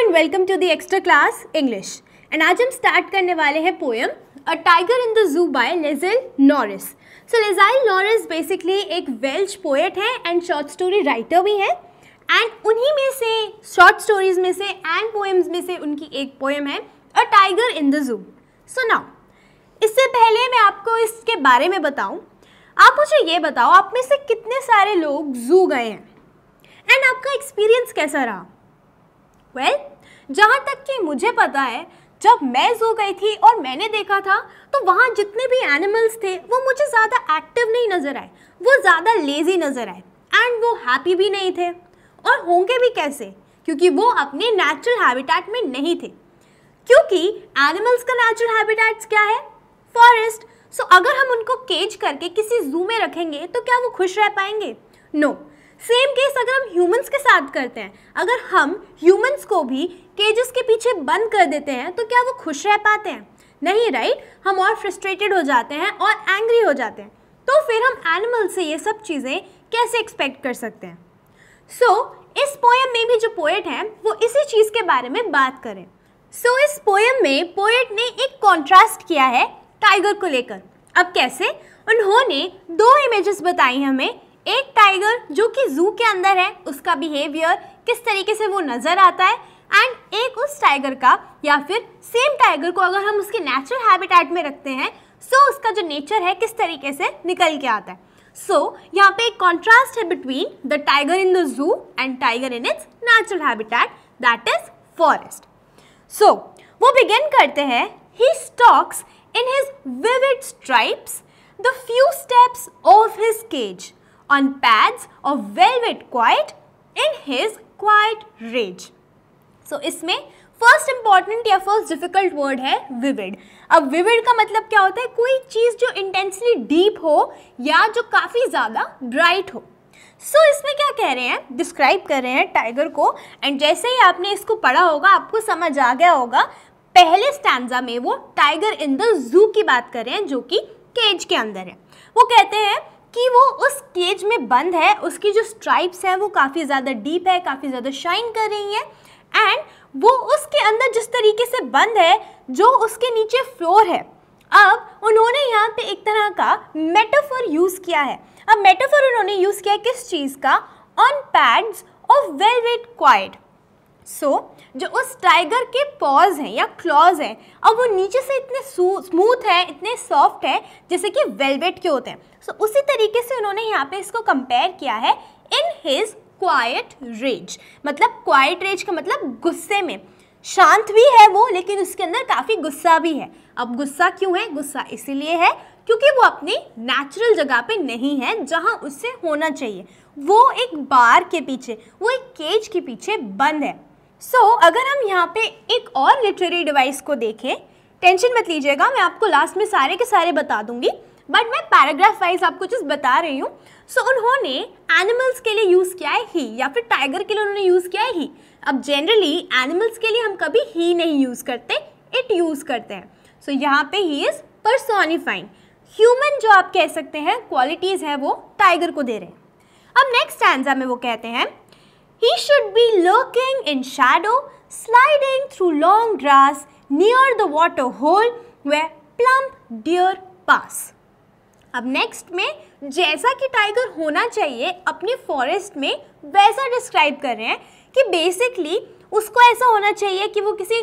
And welcome to the extra class English. And आज हम start करने वाले हैं poem a tiger in the zoo by Leslie Norris. So Leslie Norris basically एक Welsh poet है and short story writer भी है। And उन्हीं में से शॉर्ट स्टोरीज में से एंड पोएम्स में से उनकी एक पोएम है अ टाइगर इन द जू। सो नाउ इससे पहले मैं आपको इसके बारे में बताऊं, आप मुझे ये बताओ आप में से कितने सारे लोग जू गए हैं एंड आपका एक्सपीरियंस कैसा रहा? वेल, जहाँ तक कि मुझे पता है, जब मैं जू गई थी और मैंने देखा था तो वहाँ जितने भी एनिमल्स थे वो मुझे ज़्यादा एक्टिव नहीं नज़र आए, वो ज़्यादा लेज़ी नज़र आए एंड वो हैप्पी भी नहीं थे। और होंगे भी कैसे, क्योंकि वो अपने नेचुरल हैबिटेट में नहीं थे। क्योंकि एनिमल्स का नेचुरल हैबिटेट्स क्या है? फॉरेस्ट। सो अगर हम उनको केज करके किसी जू में रखेंगे तो क्या वो खुश रह पाएंगे? नो। सेम केस अगर हम ह्यूमंस के साथ करते हैं, अगर हम ह्यूमंस को भी केजेस के पीछे बंद कर देते हैं तो क्या वो खुश रह पाते हैं? नहीं, राइट? हम और फ्रस्ट्रेटेड हो जाते हैं और एंग्री हो जाते हैं। तो फिर हम एनिमल से ये सब चीज़ें कैसे एक्सपेक्ट कर सकते हैं? सो इस पोएम में भी जो पोएट हैं वो इसी चीज़ के बारे में बात करें। सो इस पोएम में पोएट ने एक कॉन्ट्रास्ट किया है टाइगर को लेकर। अब कैसे? उन्होंने दो इमेजेस बताई हमें, एक टाइगर जो कि जू के अंदर है, उसका बिहेवियर किस तरीके से वो नज़र आता है, एंड एक उस टाइगर का या फिर सेम टाइगर को अगर हम उसके नेचुरल हैबिटेट में रखते हैं सो उसका जो नेचर है किस तरीके से निकल के आता है। सो यहाँ पे एक कॉन्ट्रास्ट है between the tiger in the zoo and tiger in its natural habitat, that is forest. So वो बिगिन करते हैं, he stalks in his vivid stripes the few steps of his cage on pads of velvet quiet in his quiet rage. So इसमें first important या first difficult word है vivid. अब vivid का मतलब क्या होता है? कोई चीज़ जो इंटेंसली डीप हो या जो काफ़ी ज़्यादा ब्राइट हो। सो इसमें क्या कह रहे हैं, डिस्क्राइब कर रहे हैं टाइगर को। एंड जैसे ही आपने इसको पढ़ा होगा आपको समझ आ गया होगा, पहले स्टैंजा में वो टाइगर इन द जू की बात कर रहे हैं जो कि केज के अंदर है। वो कहते हैं कि वो उस केज में बंद है, उसकी जो स्ट्राइप्स है वो काफ़ी ज़्यादा डीप है, काफ़ी ज़्यादा शाइन कर रही है, एंड वो उसके अंदर जिस तरीके से बंद है जो उसके नीचे फ्लोर है। अब उन्होंने यहाँ पे एक तरह का मेटाफर यूज़ किया है। अब मेटाफर उन्होंने यूज़ किया है किस चीज़ का? On pads of velvet quiet. So जो उस टाइगर के पॉज हैं या क्लॉज हैं, अब वो नीचे से इतने स्मूथ है, इतने सॉफ्ट है जैसे कि वेलवेट के होते हैं। सो उसी तरीके से उन्होंने यहाँ पे इसको कंपेयर किया है इन हिज क्वाइट रेज। मतलब क्वाइट रेज का मतलब गुस्से में, शांत भी है वो लेकिन उसके अंदर काफ़ी गुस्सा भी है। अब गुस्सा क्यों है? गुस्सा इसीलिए है क्योंकि वो अपनी नेचुरल जगह पे नहीं है जहाँ उससे होना चाहिए। वो एक बार के पीछे, वो एक केज के पीछे बंद है। सो अगर हम यहाँ पे एक और लिटरेरी डिवाइस को देखें, टेंशन मत लीजिएगा, मैं आपको लास्ट में सारे के सारे बता दूंगी, बट मैं पैराग्राफ वाइज आपको जस्ट बता रही हूँ। सो उन्होंने एनिमल्स के लिए यूज़ किया है ही, या फिर टाइगर के लिए उन्होंने यूज़ किया है ही। अब जनरली एनिमल्स के लिए हम कभी ही नहीं यूज़ करते, इट यूज़ करते हैं। सो यहाँ पे ही इज़ पर्सोनिफाइंग ह्यूमन, जो आप कह सकते हैं क्वालिटीज़ है वो टाइगर को दे रहे हैं। अब नेक्स्ट स्टैंजा में वो कहते हैं, he should be lurking in shadow, sliding through long grass near the water hole where plump deer pass. अब नेक्स्ट में जैसा कि टाइगर होना चाहिए अपने फॉरेस्ट में वैसा डिस्क्राइब कर रहे हैं कि बेसिकली उसको ऐसा होना चाहिए कि वो किसी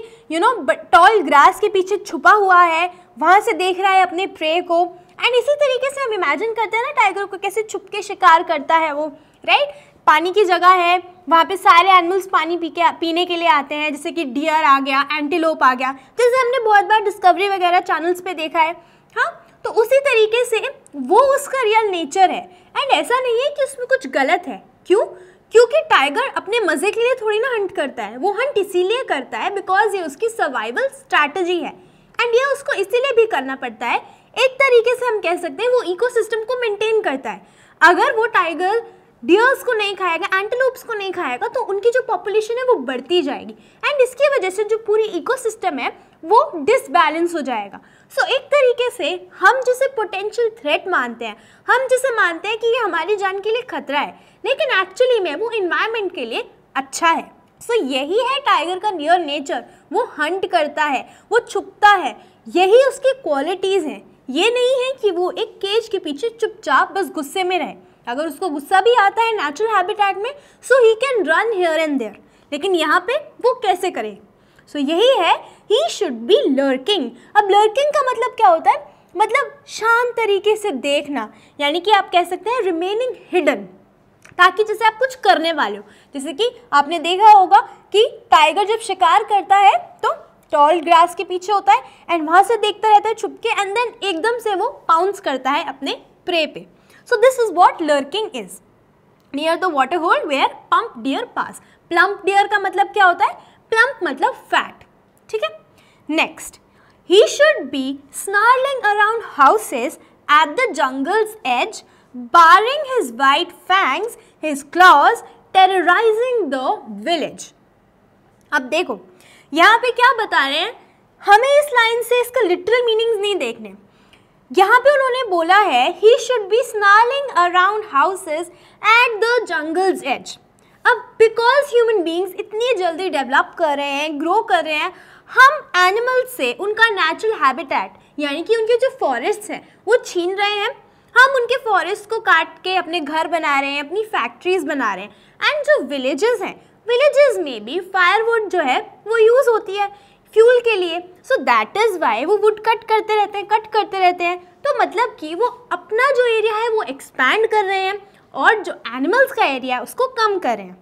टॉल ग्रास के पीछे छुपा हुआ है, वहाँ से देख रहा है अपने प्रे को। एंड इसी तरीके से हम इमेजिन करते हैं ना टाइगर को कैसे छुप के शिकार करता है वो, राइट? पानी की जगह है, वहाँ पे सारे एनिमल्स पानी पीने के लिए आते हैं, जैसे कि डियर आ गया, एंटीलोप आ गया, जैसे हमने बहुत बार डिस्कवरी वगैरह चैनल्स पे देखा है। हाँ, तो उसी तरीके से वो उसका रियल नेचर है। एंड ऐसा नहीं है कि उसमें कुछ गलत है। क्यों? क्योंकि टाइगर अपने मज़े के लिए थोड़ी ना हंट करता है, वो हंट इसीलिए करता है बिकॉज ये उसकी सर्वाइवल स्ट्रैटेजी है। एंड ये उसको इसीलिए भी करना पड़ता है, एक तरीके से हम कह सकते हैं वो इकोसिस्टम को मेंटेन करता है। अगर वो टाइगर डियर्स को नहीं खाएगा, एंटीलोप्स को नहीं खाएगा, तो उनकी जो पॉपुलेशन है वो बढ़ती जाएगी एंड इसकी वजह से जो पूरी इकोसिस्टम है वो डिसबैलेंस हो जाएगा। सो एक तरीके से हम जिसे पोटेंशियल थ्रेट मानते हैं, हम जिसे मानते हैं कि ये हमारी जान के लिए खतरा है, लेकिन एक्चुअली में वो इन्वायरमेंट के लिए अच्छा है। सो यही है टाइगर का रियल नेचर, वो हंट करता है, वो छुपता है, यही उसकी क्वालिटीज़ हैं। ये नहीं है कि वो एक केज के पीछे चुपचाप बस गुस्से में रहे। अगर उसको गुस्सा भी आता है नेचुरल हैबिटेट में, so he can run here and there, लेकिन यहाँ पे वो कैसे करे? सो यही है, ही शुड बी लर्किंग। अब लर्किंग का मतलब क्या होता है? मतलब शांत तरीके से देखना, यानी कि आप कह सकते हैं रिमेनिंग हिडन, ताकि जैसे आप कुछ करने वाले हो। जैसे कि आपने देखा होगा कि टाइगर जब शिकार करता है तो टॉल ग्रास के पीछे होता है एंड वहाँ से देखता रहता है छुप के, एंड देन एकदम से वो पाउंस करता है अपने प्रे पे। So this is what lurking is. Near the water hole where plump deer pass. Plump deer का मतलब क्या होता है? प्लम्प मतलब फैट, ठीक है। Next, he should be snarling around houses at the jungle's edge, baring his white fangs, his claws, terrorizing the village. अब देखो यहाँ पे क्या बता रहे हैं, हमें इस लाइन से इसका लिटरल मीनिंग्स नहीं देखने। यहाँ पे उन्होंने बोला है he should be snarling around houses at the jungle's edge। अब बिकॉज ह्यूमन बींग्स इतनी जल्दी डेवलप कर रहे हैं, ग्रो कर रहे हैं, हम एनिमल्स से उनका नेचुरल हैबिटेट यानी कि उनके जो फॉरेस्ट हैं वो छीन रहे हैं। हम उनके फॉरेस्ट को काट के अपने घर बना रहे हैं, अपनी फैक्ट्रीज बना रहे हैं। एंड जो विलेजेस हैं, विलेजेस में भी फायरवुड जो है वो यूज़ होती है फ्यूल के लिए। सो दैट इज़ वाई वो वुड कट करते रहते हैं। तो मतलब कि वो अपना जो एरिया है वो एक्सपैंड कर रहे हैं और जो एनिमल्स का एरिया है उसको कम कर रहे हैं।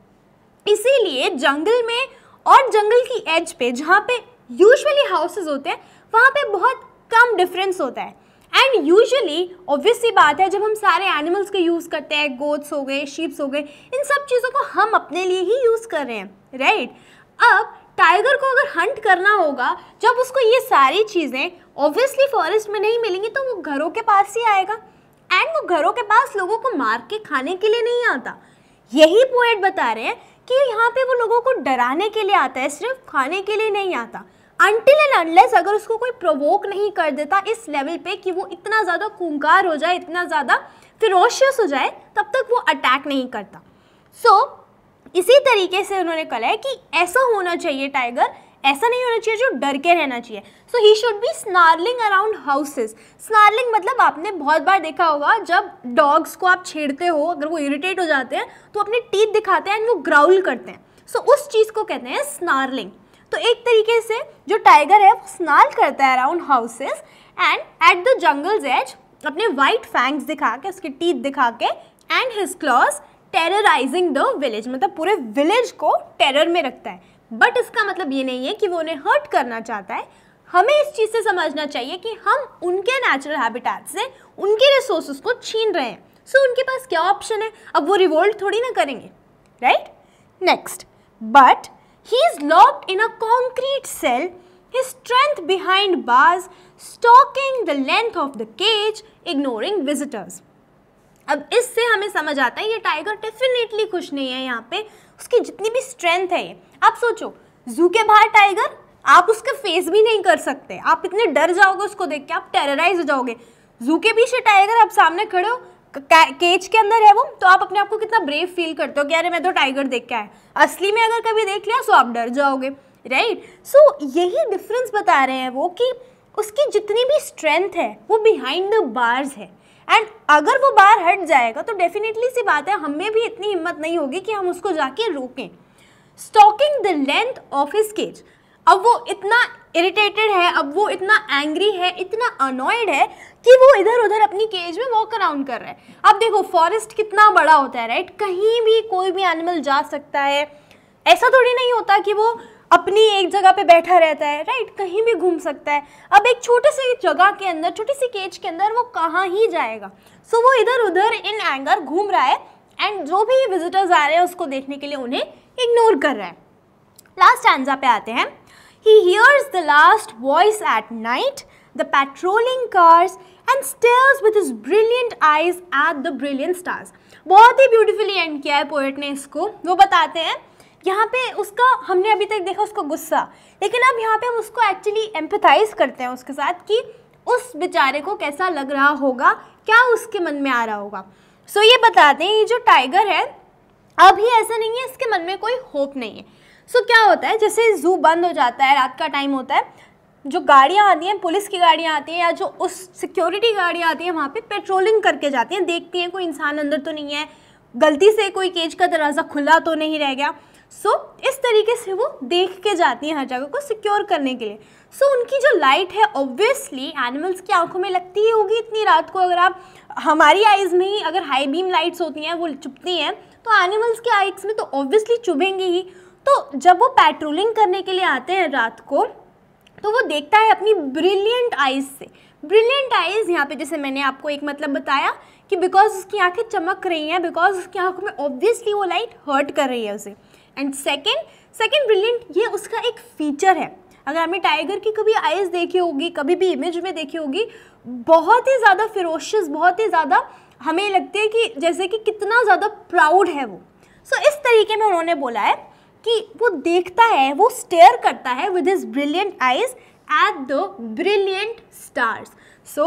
इसीलिए जंगल में और जंगल की एज पे जहाँ पे यूजुअली हाउसेस होते हैं वहाँ पे बहुत कम डिफरेंस होता है। एंड यूजुअली ऑब्वियस सी बात है, जब हम सारे एनिमल्स के यूज़ करते हैं, गोट्स हो गए, शीप्स हो गए, इन सब चीज़ों को हम अपने लिए ही यूज़ कर रहे हैं, राइट। अब टाइगर को अगर हंट करना होगा, जब उसको ये सारी चीज़ें ऑब्वियसली फॉरेस्ट में नहीं मिलेंगी तो वो घरों के पास ही आएगा। एंड वो घरों के पास लोगों को मार के खाने के लिए नहीं आता। यही पोएट बता रहे हैं कि यहाँ पे वो लोगों को डराने के लिए आता है, सिर्फ खाने के लिए नहीं आता। अनटिल एंड अनलेस अगर उसको कोई प्रोवोक नहीं कर देता इस लेवल पे कि वो इतना ज़्यादा खूंखार हो जाए, इतना ज़्यादा फिरोशियस हो जाए, तब तक वो अटैक नहीं करता। सो इसी तरीके से उन्होंने कहा है कि ऐसा होना चाहिए टाइगर, ऐसा नहीं होना चाहिए जो डर के रहना चाहिए। So he should be snarling around houses. Snarling मतलब आपने बहुत बार देखा होगा, जब डॉग्स को आप छेड़ते हो, अगर वो इरिटेट हो जाते हैं तो अपने टीथ दिखाते हैं एंड वो ग्राउल करते हैं। सो उस चीज़ को कहते हैं स्नार्लिंग। तो एक तरीके से जो टाइगर है वो स्नार्ल करता है around houses and at the jungle's edge, अपने वाइट फैंग्स दिखा के, उसके टीथ दिखा के, and his claws terrorising the village, मतलब पूरे विलेज को टेरर में रखता है। बट इसका मतलब ये नहीं है कि वो उन्हें हर्ट करना चाहता है। हमें इस चीज़ से समझना चाहिए कि हम उनके नेचुरल हैबिटेट से उनके रिसोर्सेज को छीन रहे हैं। सो उनके पास क्या ऑप्शन है? अब वो रिवोल्ट थोड़ी ना करेंगे, right. Next, but he is locked in a concrete cell, his strength behind bars, stalking the length of the cage, ignoring visitors। अब इससे हमें समझ आता है ये टाइगर डेफिनेटली खुश नहीं है। यहाँ पे उसकी जितनी भी स्ट्रेंथ है, ये आप सोचो, जू के बाहर टाइगर, आप उसका फेस भी नहीं कर सकते, आप इतने डर जाओगे उसको देख के, आप टेरराइज हो जाओगे। जू के पीछे टाइगर, आप सामने खड़े हो, केज के अंदर है वो, तो आप अपने आप को कितना ब्रेव फील करते हो कि अरे मैं तो टाइगर देख के आया। असली में अगर कभी देख लिया तो आप डर जाओगे, राइट। सो यही डिफरेंस बता रहे हैं वो कि उसकी जितनी भी स्ट्रेंथ है वो बिहाइंड द बार्स है। एंड अगर वो बार हट जाएगा तो डेफिनेटली सी बात है, हमें भी इतनी हिम्मत नहीं होगी कि हम उसको जाके रोकें। Stalking the length of his cage, अब वो इतना इरिटेटेड है, अब वो इतना एंग्री है, इतना अनॉयड है कि वो इधर उधर अपनी केज में वॉक अराउंड कर रहा है। अब देखो फॉरेस्ट कितना बड़ा होता है, राइट, कहीं भी कोई भी एनिमल जा सकता है। ऐसा थोड़ी नहीं होता कि वो अपनी एक जगह पे बैठा रहता है, राइट, कहीं भी घूम सकता है। अब एक छोटे से जगह के अंदर, छोटी सी केज के अंदर वो कहाँ ही जाएगा। सो वो इधर उधर इन एंगर घूम रहा है एंड जो भी विजिटर्स आ रहे हैं उसको देखने के लिए उन्हें इग्नोर कर रहा है। लास्ट स्टैंजा पे आते हैं। He hears the last voice at night, the patrolling cars, and stares with his brilliant eyes at the brilliant stars। बहुत ही ब्यूटीफुली एंड किया है पोएट ने इसको। वो बताते हैं यहाँ पे उसका, हमने अभी तक देखा उसको गुस्सा, लेकिन अब यहाँ पे हम उसको एक्चुअली एम्पैथाइज करते हैं उसके साथ कि उस बेचारे को कैसा लग रहा होगा, क्या उसके मन में आ रहा होगा। सो ये बताते हैं ये जो टाइगर है, अभी ऐसा नहीं है इसके मन में कोई होप नहीं है। सो क्या होता है, जैसे ज़ू बंद हो जाता है, रात का टाइम होता है, जो गाड़ियाँ आती हैं, पुलिस की गाड़ियाँ आती हैं या जो उस सिक्योरिटी गाड़ियाँ आती हैं वहाँ पे पेट्रोलिंग करके जाती हैं, देखती हैं कोई इंसान अंदर तो नहीं है, गलती से कोई केज का दरवाज़ा खुला तो नहीं रह गया। सो इस तरीके से वो देख के जाती हैं हर जगह को सिक्योर करने के लिए। सो उनकी जो लाइट है ऑब्वियसली एनिमल्स की आंखों में लगती ही होगी इतनी रात को। अगर आप हमारी आइज़ में ही अगर हाई बीम लाइट्स होती हैं वो चुभती हैं, तो एनिमल्स के आइज़ में तो ऑब्वियसली चुभेंगी ही। तो जब वो पेट्रोलिंग करने के लिए आते हैं रात को, तो वो देखता है अपनी ब्रिलियंट आइज़ से। ब्रिलियंट आइज़ यहाँ पे जैसे मैंने आपको एक मतलब बताया कि बिकॉज उसकी आंखें चमक रही हैं, बिकॉज उसकी आंखों में ऑब्वियसली वो लाइट हर्ट कर रही है उसे। एंड सेकेंड ब्रिलियंट, ये उसका एक फीचर है। अगर आपने टाइगर की कभी आइज़ देखी होगी, कभी भी इमेज में देखी होगी, बहुत ही ज़्यादा फिरोशियस, बहुत ही ज़्यादा हमें लगती है कि जैसे कि कितना ज़्यादा प्राउड है वो। सो इस तरीके में उन्होंने बोला है कि वो देखता है, वो स्टेयर करता है with his brilliant eyes at the brilliant stars. So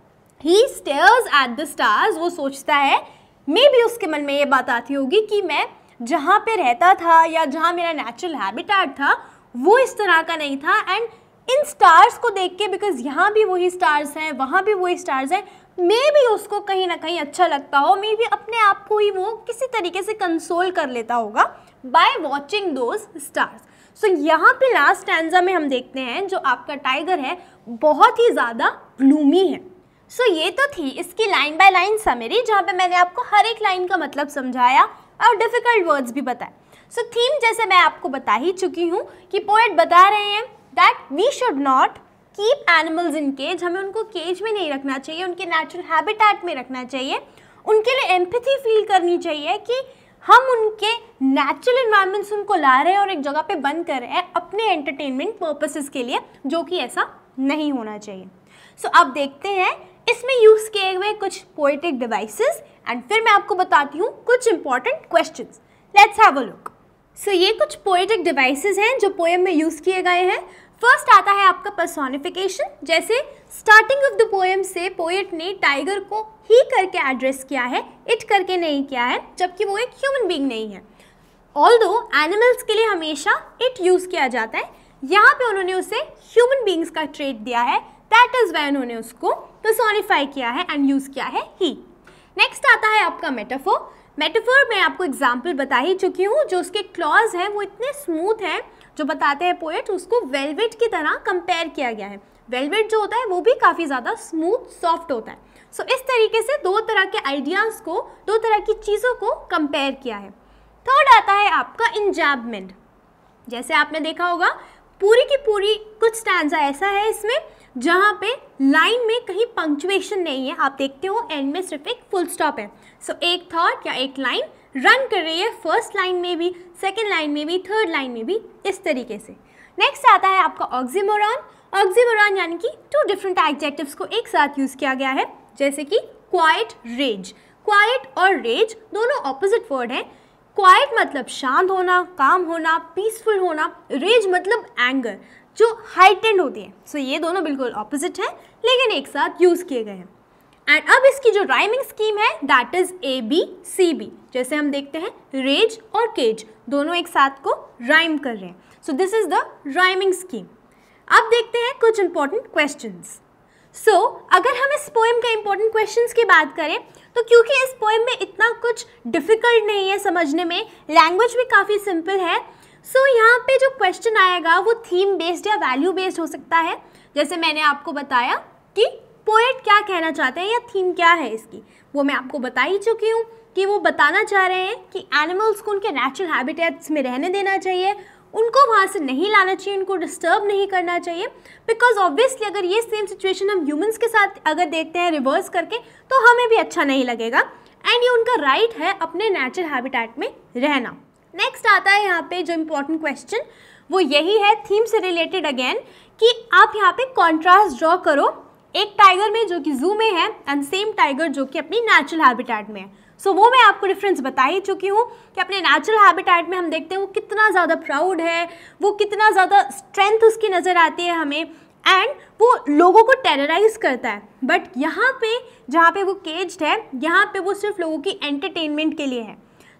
he stares at the stars. वो सोचता है, मे बी उसके मन में ये बात आती होगी कि मैं जहाँ पे रहता था या जहाँ मेरा नेचुरल हैबिटेट था वो इस तरह का नहीं था, एंड इन स्टार्स को देख के, बिकॉज यहाँ भी वही स्टार्स हैं, वहाँ भी वही स्टार्स हैं, मे भी उसको कहीं ना कहीं अच्छा लगता हो, मे भी अपने आप को ही वो किसी तरीके से कंसोल कर लेता होगा by watching those stars. So यहाँ पे लास्ट स्टैंजा में हम देखते हैं जो आपका टाइगर है बहुत ही ज़्यादा ग्लूमी है। सो ये तो थी इसकी लाइन बाय लाइन समरी, जहाँ पे मैंने आपको हर एक लाइन का मतलब समझाया और डिफ़िकल्ट वर्ड्स भी बताए। सो थीम जैसे मैं आपको बता ही चुकी हूँ कि पोएट बता रहे हैं that we should not keep animals in cage. हमें उनको केज में नहीं रखना चाहिए, उनके नेचुरल हैबिटेट में रखना चाहिए। उनके लिए एम्पैथी फील करनी चाहिए कि हम उनके नेचुरल एनवायरनमेंट से उनको ला रहे हैं और एक जगह पे बंद कर रहे हैं अपने एंटरटेनमेंट पर्पसेस के लिए, जो कि ऐसा नहीं होना चाहिए। सो अब देखते हैं इसमें यूज़ किए हुए कुछ पोएटिक डिवाइसेस, एंड फिर मैं आपको बताती हूँ कुछ important questions. Let's have a look. So ये कुछ पोएटिक डिवाइसेस हैं जो पोएम में यूज़ किए गए हैं। फर्स्ट आता है आपका पर्सोनिफिकेशन। जैसे स्टार्टिंग ऑफ द पोएम से पोएट ने टाइगर को ही करके एड्रेस किया है, इट करके नहीं किया है, जबकि वो एक ह्यूमन बीइंग नहीं है। ऑल्दो एनिमल्स के लिए हमेशा इट यूज़ किया जाता है, यहाँ पे उन्होंने उसे ह्यूमन बीइंग्स का ट्रेट दिया है, दैट इज़ वाई उन्होंने उसको पर्सोनिफाई किया है एंड यूज़ किया है ही। नेक्स्ट आता है आपका मेटाफोर। मेटाफोर मैं आपको एग्जाम्पल बता ही चुकी हूँ। जो उसके क्लॉज हैं वो इतने स्मूथ हैं, जो बताते हैं पोएट, उसको वेलवेट की तरह कंपेयर किया गया है। वेलवेट जो होता है वो भी काफ़ी ज़्यादा स्मूथ सॉफ्ट होता है। सो इस तरीके से दो तरह के आइडियाज़ को, दो तरह की चीज़ों को कंपेयर किया है। थर्ड आता है आपका इंजैबमेंट। जैसे आपने देखा होगा पूरी की पूरी कुछ स्टैंजा ऐसा है इसमें जहाँ पे लाइन में कहीं पंक्चुएशन नहीं है, आप देखते हो एंड में सिर्फ एक फुल स्टॉप है। सो एक थॉट या एक लाइन रन कर रही है फर्स्ट लाइन में भी, सेकेंड लाइन में भी, थर्ड लाइन में भी, इस तरीके से। नेक्स्ट आता है आपका ऑक्सीमोरॉन। ऑक्सीमोरॉन यानी कि टू डिफरेंट एडजेक्टिव्स को एक साथ यूज़ किया गया है, जैसे कि क्वाइट, रेज। क्वाइट और रेज दोनों ऑपोजिट वर्ड हैं। क्वाइट मतलब शांत होना, काम होना, पीसफुल होना। रेज मतलब एंगर, जो हाइटेंड होती है। सो ये दोनों बिल्कुल ऑपोजिट हैं, लेकिन एक साथ यूज़ किए गए हैं। एंड अब इसकी जो राइमिंग स्कीम है दैट इज़ ABCB। जैसे हम देखते हैं रेज और केज दोनों एक साथ को राइम कर रहे हैं। So this is the rhyming scheme. अब देखते हैं कुछ इंपॉर्टेंट क्वेश्चंस। सो अगर हम इस पोएम के इंपॉर्टेंट क्वेश्चंस की बात करें तो क्योंकि इस पोएम में इतना कुछ डिफ़िकल्ट नहीं है समझने में, लैंग्वेज भी काफ़ी सिंपल है, सो यहाँ पे जो क्वेश्चन आएगा वो थीम बेस्ड या वैल्यू बेस्ड हो सकता है। जैसे मैंने आपको बताया कि पोएट क्या कहना चाहते हैं या थीम क्या है इसकी, वो मैं आपको बता ही चुकी हूँ कि वो बताना चाह रहे हैं कि एनिमल्स को उनके नेचुरल हैबिटेट्स में रहने देना चाहिए, उनको वहाँ से नहीं लाना चाहिए, उनको डिस्टर्ब नहीं करना चाहिए। बिकॉज ऑब्वियसली अगर ये सेम सिचुएशन हम ह्यूमंस के साथ अगर देखते हैं रिवर्स करके तो हमें भी अच्छा नहीं लगेगा, एंड ये उनका राइट है अपने नेचुरल हैबिटेट में रहना। नेक्स्ट आता है यहाँ पे जो इम्पोर्टेंट क्वेश्चन, वो यही है थीम से रिलेटेड अगेन, कि आप यहाँ पे कॉन्ट्रास्ट ड्रॉ करो एक टाइगर में जो कि जू में है एंड सेम टाइगर जो कि अपनी नेचुरल हैबिटेट में है। सो वो मैं आपको डिफरेंस बता ही चुकी हूँ कि अपने नेचुरल हैबिटेट में हम देखते हैं वो कितना ज़्यादा प्राउड है, वो कितना ज़्यादा स्ट्रेंथ उसकी नज़र आती है हमें, एंड वो लोगों को टेरराइज करता है। बट यहाँ पे जहाँ पे वो केज्ड है, यहाँ पे वो सिर्फ लोगों की एंटरटेनमेंट के लिए है।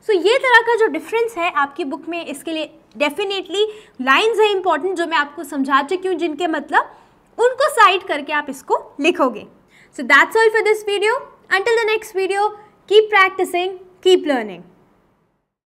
सो ये तरह का जो डिफरेंस है आपकी बुक में, इसके लिए डेफिनेटली लाइंस है इंपॉर्टेंट जो मैं आपको समझा चुकी हूँ, जिनके मतलब उनको साइड करके आप इसको लिखोगे. So that's all for this video. Until the next video, keep practicing, keep learning.